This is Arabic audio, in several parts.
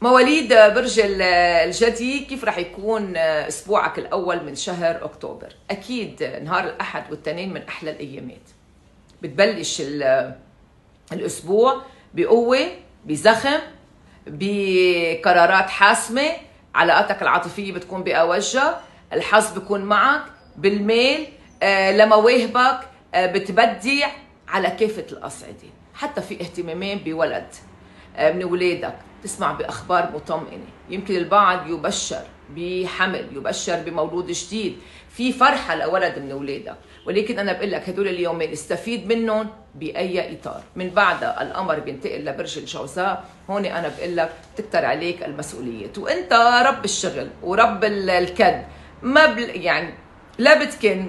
مواليد برج الجدي، كيف رح يكون اسبوعك الاول من شهر اكتوبر؟ اكيد نهار الاحد والاثنين من احلى الايامات. بتبلش الاسبوع بقوه، بزخم، بقرارات حاسمه، علاقاتك العاطفيه بتكون باوجها، الحظ بيكون معك، بالميل لمواهبك بتبدع على كافه الاصعده. حتى في اهتمامين بولد من اولادك، تسمع باخبار مطمئنه. يمكن البعض يبشر بحمل، يبشر بمولود جديد، في فرحه لولد من اولادك. ولكن انا بقول لك هدول اليومين استفيد منهم باي اطار. من بعدها القمر بينتقل لبرج الجوزاء، هون انا بقول لك تكتر عليك المسؤوليات، وانت رب الشغل ورب الكد. ما يعني لا بتكن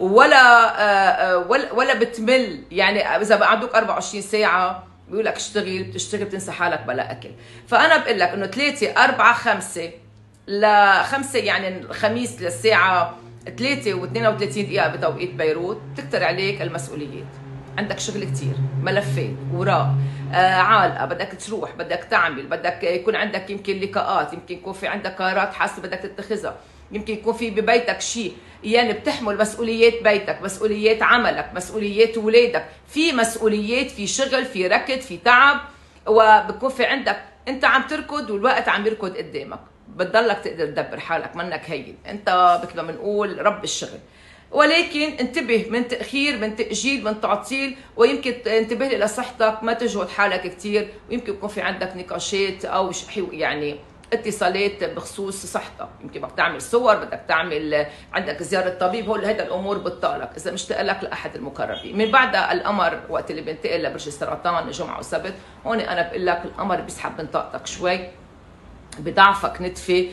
ولا بتمل. يعني اذا بقعدوك 24 ساعه بيقول لك اشتغل، بتشتغل بتنسى حالك بلا اكل. فانا بقول لك انه 3 4 5 ل5، يعني الخميس للساعه 3 و32 دقيقه بتوقيت بيروت تكتر عليك المسؤوليات. عندك شغل كثير، ملفات، اوراق، عالقه، بدك تروح، بدك تعمل، بدك يكون عندك يمكن لقاءات، يمكن يكون في عندك قرارات حاسمه بدك تتخذها، يمكن يكون في ببيتك شيء، يعني بتحمل مسؤوليات بيتك، مسؤوليات عملك، مسؤوليات اولادك، في مسؤوليات، في شغل، في ركض، في تعب، وبكون في عندك انت عم تركض والوقت عم يركض قدامك. بتضلك تقدر تدبر حالك، منك هين، انت مثل ما بنقول رب الشغل. ولكن انتبه من تأخير، من تأجيل، من تعطيل، ويمكن انتبه لصحتك، ما تجهد حالك كثير، ويمكن يكون في عندك نقاشات او يعني اتصالات بخصوص صحتك. يمكن بدك تعمل صور، بدك تعمل عندك زياره طبيب، هول هيدا الامور بتطالك اذا مشتاق لك لاحد المقربين. من بعدها القمر وقت اللي بينتقل لبرج السرطان جمعه وسبت، هون انا بقول لك القمر بيسحب من طاقتك شوي، بضعفك نتفه،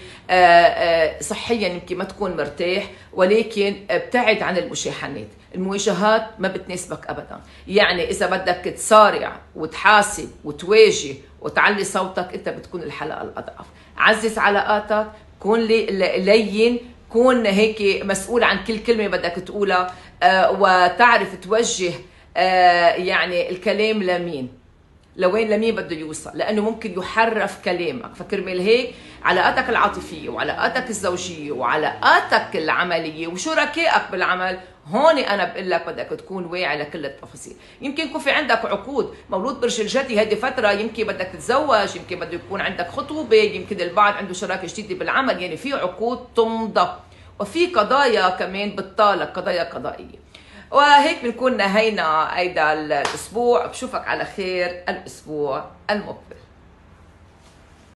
صحيا يمكن ما تكون مرتاح، ولكن ابتعد عن المشاحنات، المواجهات ما بتناسبك ابدا. يعني اذا بدك تصارع وتحاسب وتواجه وتعلي صوتك، انت بتكون الحلقه الاضعف. عزز علاقاتك، كون لين، كون هيك مسؤول عن كل كلمه بدك تقولها، وتعرف توجه يعني الكلام لمين، لوين، لمين بده يوصل، لانه ممكن يحرف كلامك. فكرمال هيك علاقاتك العاطفيه وعلاقاتك الزوجيه وعلاقاتك العمليه وشركائك بالعمل، هون انا بقول لك بدك تكون واعي لكل التفاصيل. يمكن يكون في عندك عقود، مولود برج الجدي هذه فتره يمكن بدك تتزوج، يمكن بده يكون عندك خطوبه، يمكن البعض عنده شراكه جديده بالعمل، يعني في عقود تمضى، وفي قضايا كمان بتطالك، قضايا قضائيه. وهيك بنكون نهينا هيدا الاسبوع. بشوفك على خير الاسبوع المقبل.